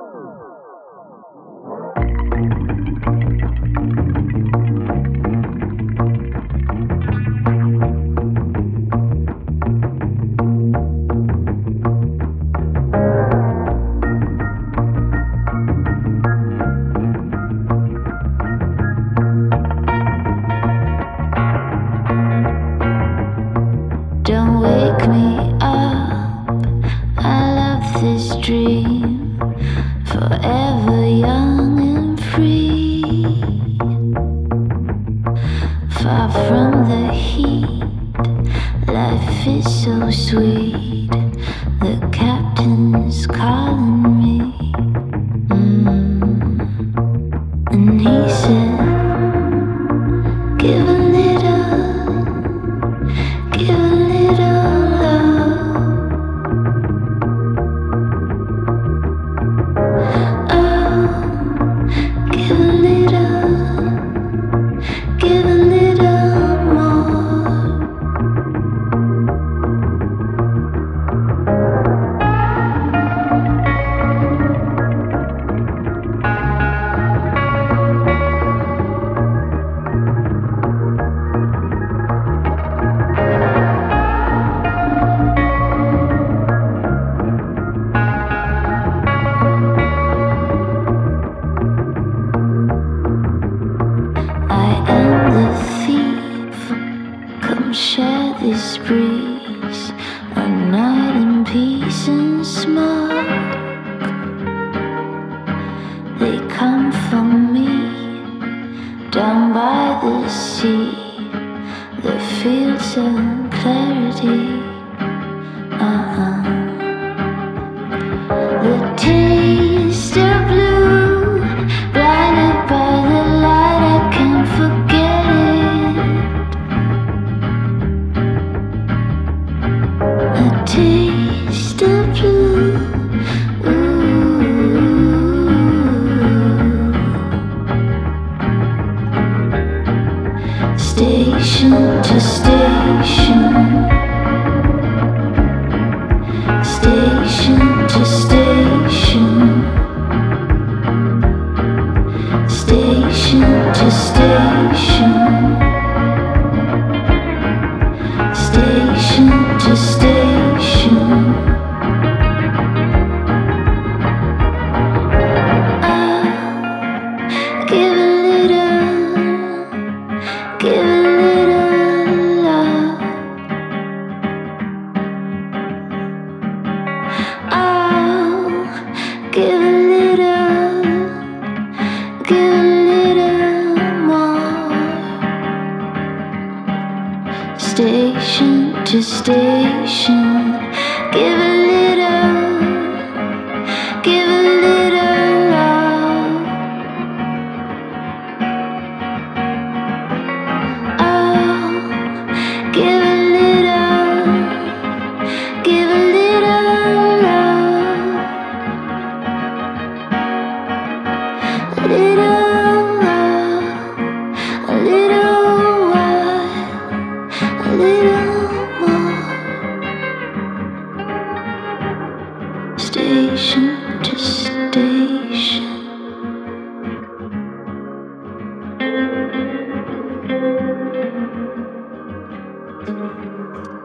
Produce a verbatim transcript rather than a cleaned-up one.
Don't wake me up, I love this dream, forever young and free. Far from the heat, life is so sweet. The captain's calling me, mm. And he said, give a little, give a little love. Oh, give a little, give a little more. Come share this breeze, a night in peace and smoke. They come for me, down by the sea, the fields of clarity. Uh-huh. The taste of blue, blinded by the light, I can't forget it. The taste of blue, ooh. Station to station, station to station, station to station, station to station. I'll give a little, give a little love. I'll give a little, give a little more. Station to station, give a little, give a little love. Oh, give a little, give a little love. A little love, a little while, a little more. Station to station.